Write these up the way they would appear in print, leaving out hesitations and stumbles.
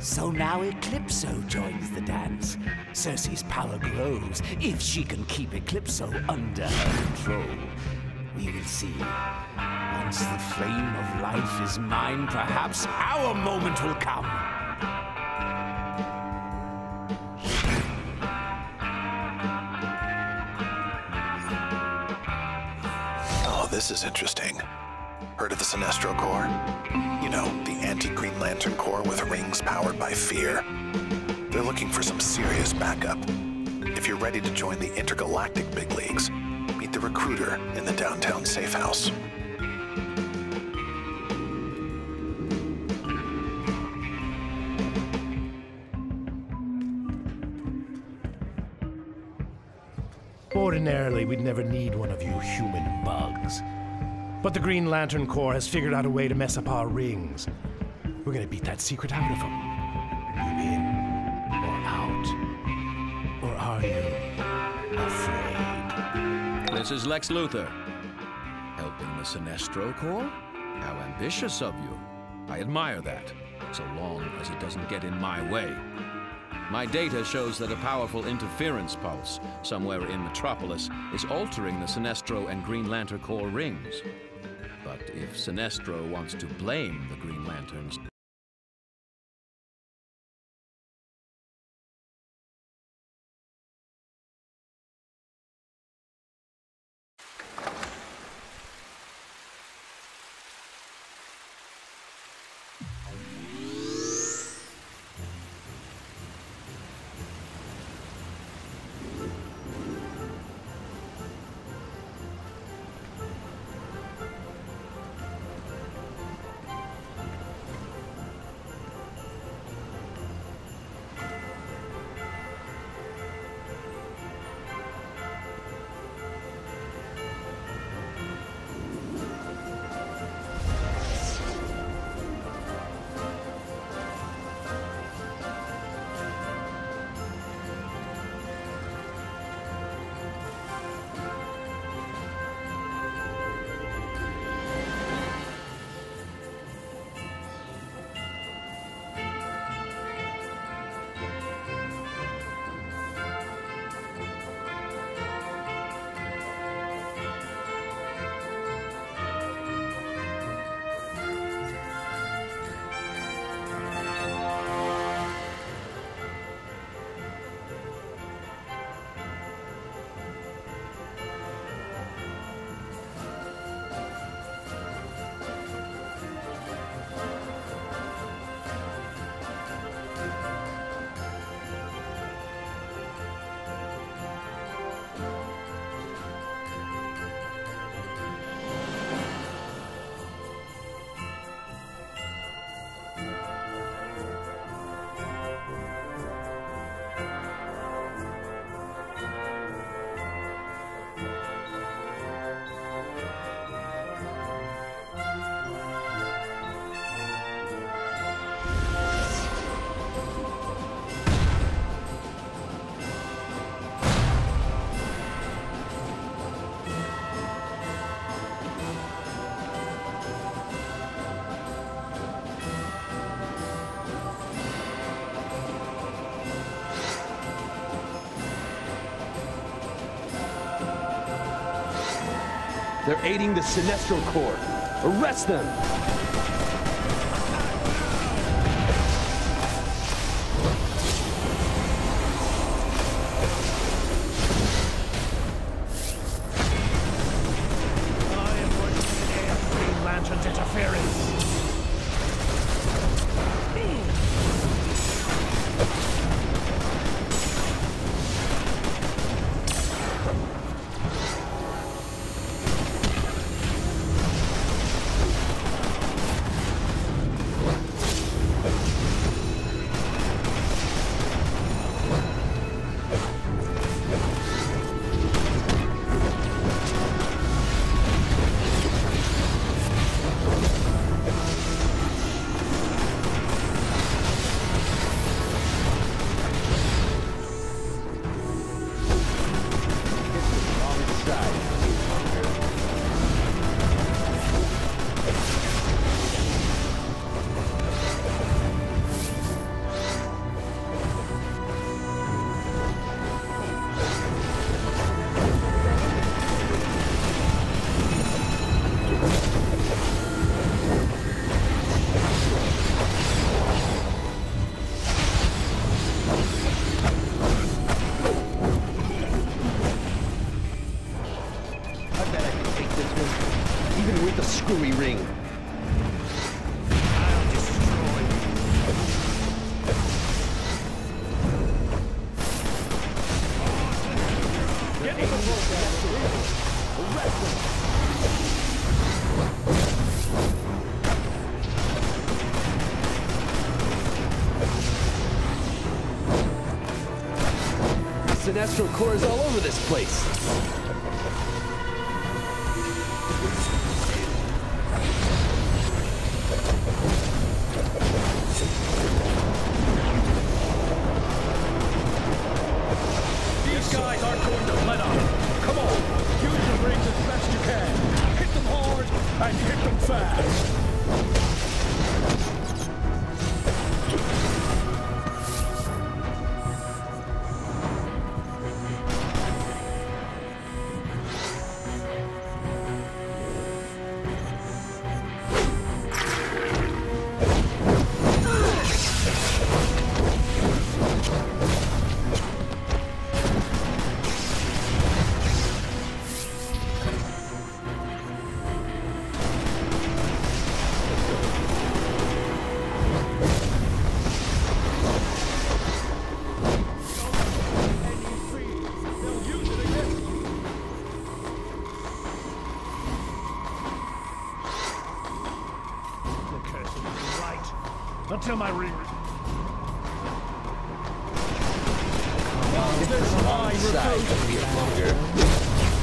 So now Eclipso joins the dance. Circe's power grows if she can keep Eclipso under her control. We will see. Once the flame of life is mine, perhaps our moment will come. Oh, this is interesting. Heard of the Sinestro Corps? You know, the anti-Green Lantern Corps with rings powered by fear. They're looking for some serious backup. If you're ready to join the intergalactic big leagues, meet the recruiter in the downtown safe house. Ordinarily, we'd never need one of you human bugs. But the Green Lantern Corps has figured out a way to mess up our rings. We're gonna beat that secret out of them. You in or out? Or are you afraid? This is Lex Luthor. Helping the Sinestro Corps? How ambitious of you. I admire that, so long as it doesn't get in my way. My data shows that a powerful interference pulse somewhere in Metropolis is altering the Sinestro and Green Lantern Corps rings. But if Sinestro wants to blame the Green Lanterns... They're aiding the Sinestro Corps. Arrest them! I am going to eliminate Green Lantern's interference. screwy ring. I'll destroy you. Get in the rope, arrest them. Sinestro Corps is all over this place. These guys aren't going to let up. Come on, use the rings as best you can. Hit them hard and hit them fast. Until my ring. This line recruit.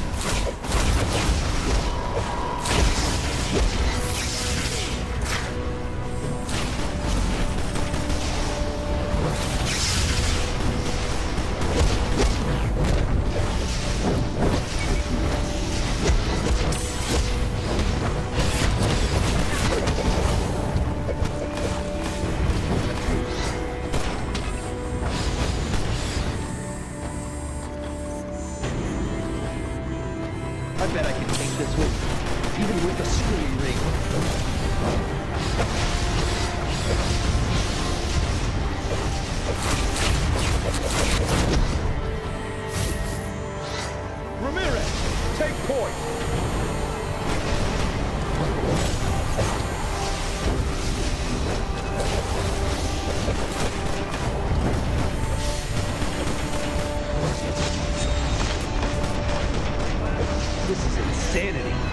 I bet I can take this one, even with the screwy ring. Ramirez, take point. This is insanity.